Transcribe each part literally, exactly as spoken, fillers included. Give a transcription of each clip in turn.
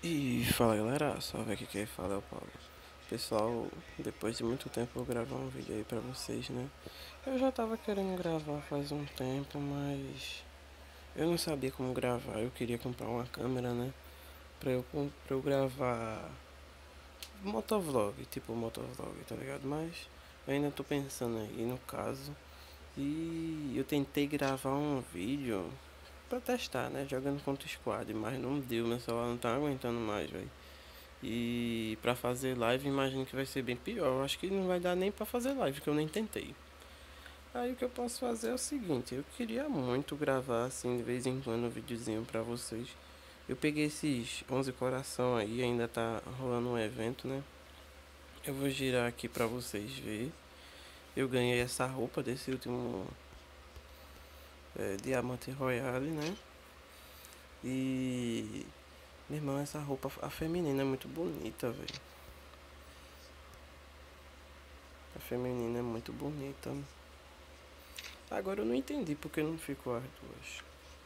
E fala galera, salve, aqui quem fala é o Paulo. Pessoal, depois de muito tempo eu vou gravar um vídeo aí pra vocês, né? Eu já tava querendo gravar faz um tempo, mas eu não sabia como gravar. Eu queria comprar uma câmera, né? Pra eu, com- pra eu gravar motovlog, tipo motovlog, tá ligado? Mas eu ainda tô pensando aí no caso. E eu tentei gravar um vídeo pra testar, né? Jogando contra o squad, mas não deu, meu celular não tá aguentando mais, velho. E pra fazer live, imagino que vai ser bem pior. Eu acho que não vai dar nem pra fazer live, que eu nem tentei. Aí o que eu posso fazer é o seguinte: eu queria muito gravar assim de vez em quando um videozinho pra vocês. Eu peguei esses onze coração aí, ainda tá rolando um evento, né? Eu vou girar aqui pra vocês verem. Eu ganhei essa roupa desse último é, Diamante Royale, né? E meu irmão, essa roupa a feminina é muito bonita, velho. A feminina é muito bonita. Agora eu não entendi porque não ficou as duas.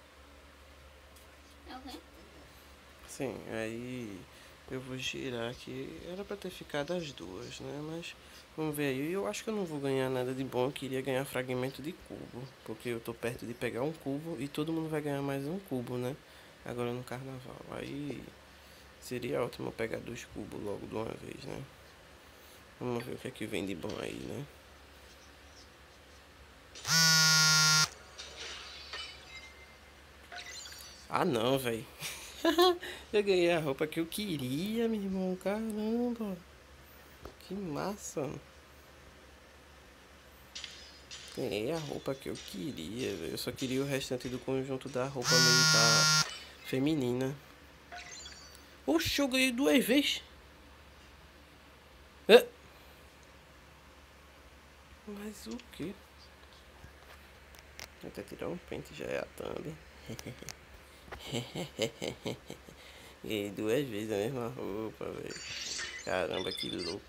Ok. Sim, aí eu vou girar aqui. Era pra ter ficado as duas, né? Mas vamos ver aí. Eu acho que eu não vou ganhar nada de bom. Eu queria ganhar fragmento de cubo. Porque eu tô perto de pegar um cubo e todo mundo vai ganhar mais um cubo, né? Agora no carnaval. Aí seria ótimo eu pegar dois cubos logo de uma vez, né? Vamos ver o que é que vem de bom aí, né? Ah não, velho. Eu ganhei a roupa que eu queria, meu irmão. Caramba. Que massa. Ganhei a roupa que eu queria, velho. Eu só queria o restante do conjunto da roupa militar feminina. Oxe, eu ganhei duas vezes. Hã? Mas o que? Vou até tirar um pente, já é a thumb. Ganhei duas vezes a mesma roupa, velho. Caramba, que louco.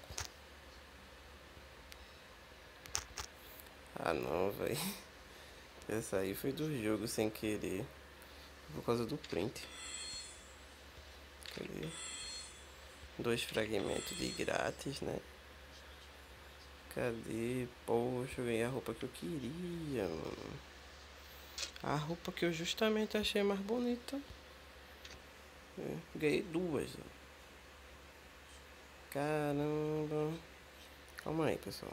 Ah não, velho. Essa aí foi do jogo sem querer. Por causa do print. Cadê? Dois fragmentos de grátis, né? Cadê? Poxa, eu ganhei a roupa que eu queria, mano. A roupa que eu justamente achei mais bonita. É, ganhei duas. Ó. Caramba. Calma aí, pessoal.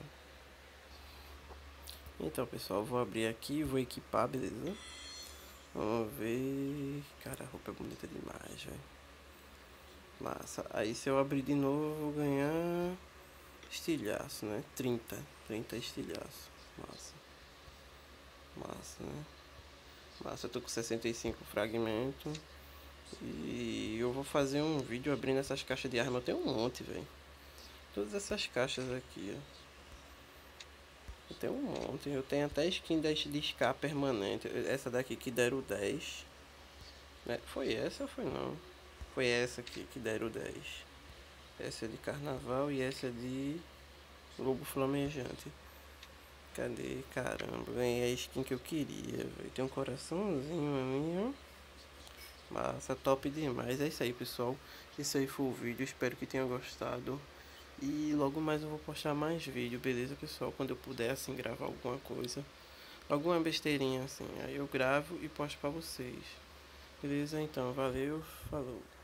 Então, pessoal, vou abrir aqui, vou equipar, beleza? Vamos ver. Cara, a roupa é bonita demais, velho. Massa. Aí se eu abrir de novo, eu vou ganhar estilhaço, né? trinta. trinta estilhaço. Massa. Massa, né? Massa, eu tô com sessenta e cinco fragmentos. E eu vou fazer um vídeo abrindo essas caixas de arma. Eu tenho um monte, velho. Todas essas caixas aqui, ó. Eu tenho um monte. Eu tenho até skin de Scar permanente. Essa daqui que deram dez. Né? Foi essa ou foi não? Foi essa aqui que deram dez. Essa é de carnaval e essa é de lobo flamejante. Cadê? Caramba, ganhei a skin que eu queria, velho. Tem um coraçãozinho ali, ó. Massa, top demais. É isso aí, pessoal. Esse aí foi o vídeo. Espero que tenham gostado. E logo mais eu vou postar mais vídeo, beleza, pessoal? Quando eu puder, assim, gravar alguma coisa. Alguma besteirinha, assim. Aí eu gravo e posto pra vocês. Beleza? Então, valeu. Falou.